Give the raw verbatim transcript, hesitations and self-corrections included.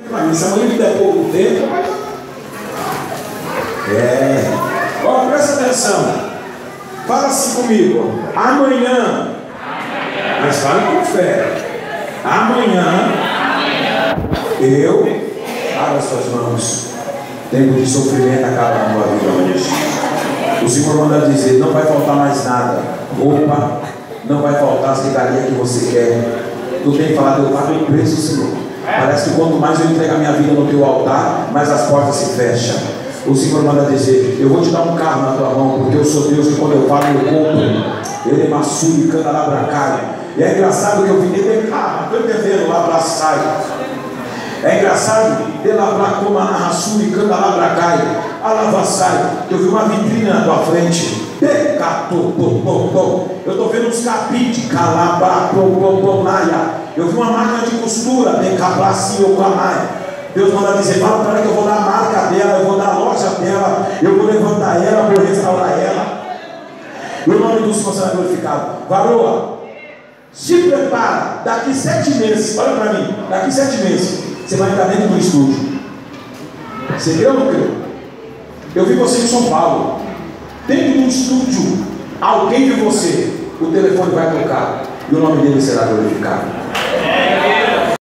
Mas se amanhã me der pouco tempo. É. Ó, presta atenção. Fala assim comigo. Amanhã. Mas fala com fé. Amanhã. Eu. Abra suas mãos. Tempo de sofrimento acaba na tua vida hoje. O Senhor manda dizer: não vai faltar mais nada. Roupa. Não vai faltar as regalias que você quer. Tu tem falado, eu pago o preço, Senhor. Parece que quanto mais eu entrego a minha vida no teu altar, mais as portas se fecham. O Senhor manda dizer: eu vou te dar um carro na tua mão, porque eu sou Deus e quando eu falo eu compro. Ele é maçudo e canta lá pra cá. E é engraçado que eu vi ele de carro, estou entendendo lá pra sai. É engraçado, ele lá pra como a narração e canta lá pra cá. A lava sai. Eu vi uma vitrine na tua frente. Eu estou vendo uns capites, calabra, eu vi uma máquina de costura, Deus manda dizer: fala para ela que eu vou dar a marca dela, eu vou dar a loja dela, eu vou levantar ela, vou restaurar ela. E o nome do Senhor será glorificado. Varoa, se prepara, daqui sete meses, olha para mim, daqui sete meses, você vai entrar dentro do estúdio. Você crê ou não crê? Eu vi você em São Paulo. Dentro do estúdio, alguém de você, o telefone vai tocar e o nome dele será glorificado.